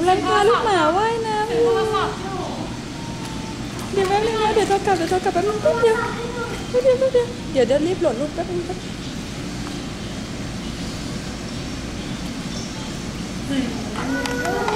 ำลังพาลูกหมาว่ายน้ำอยู่เดี๋ยวแป๊บนึงนะเดี๋ยวโทรกลับแป๊บนึงแป๊บเดียวเดี๋ยวรีบโหลดรูปแป๊บนึงครับ